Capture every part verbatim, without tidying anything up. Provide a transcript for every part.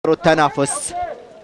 التنافس.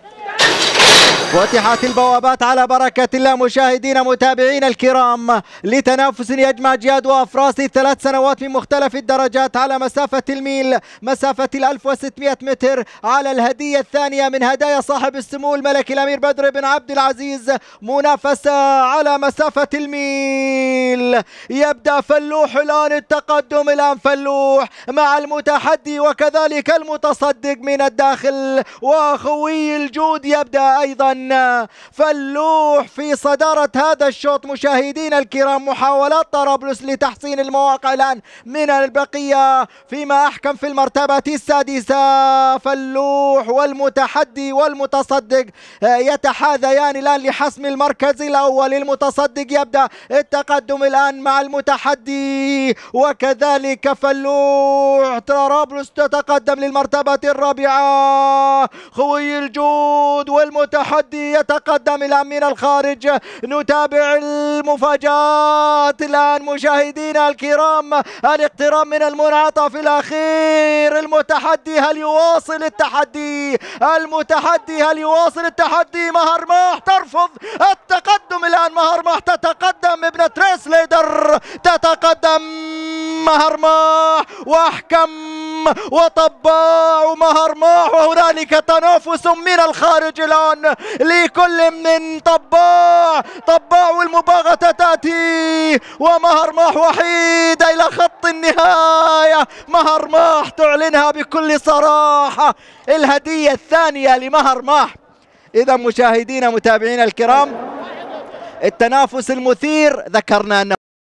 فتحت البوابات على بركة الله مشاهدينا متابعينا الكرام لتنافس يجمع جياد وأفراسي ثلاث سنوات من مختلف الدرجات على مسافة الميل، مسافة الألف وستمئة متر، على الهدية الثانية من هدايا صاحب السمو الملكي الأمير بدر بن عبد العزيز. منافسة على مسافة الميل. يبدأ فلوح الآن التقدم، الآن فلوح مع المتحدي وكذلك المتصدق من الداخل، وأخوي الجود يبدأ أيضا. فلوح في صدارة هذا الشوط مشاهدينا الكرام. محاولات طرابلس لتحسين المواقع الآن من البقية، فيما أحكم في المرتبة السادسة فلوح والمتحدي والمتصدق يتحاذيان الآن لحسم المركز الأول. المتصدق يبدأ التقدم الآن مع المتحدي وكذلك فلوح. طرابلس تتقدم للمرتبة الرابعة. خوي الجود والمتحدي يتقدم الآن من الخارج. نتابع المفاجآت الآن مشاهدينا الكرام. الاقتراب من المنعطف الأخير. المتحدي هل يواصل التحدي؟ المتحدي هل يواصل التحدي؟ مهرماح ترفض التقدم الآن. مهرماح تتقدم ابنة تريس ليدر، تتقدم مهرماح واحكم وطباع مهرماح، وهنالك تنافس من الخارج الآن لكل من طباع. طباع والمباغتة تأتي ومهرماح وحيد إلى خط النهاية. مهرماح تعلنها بكل صراحة، الهدية الثانية لمهرماح. إذا مشاهدينا متابعينا الكرام، التنافس المثير ذكرنا أنه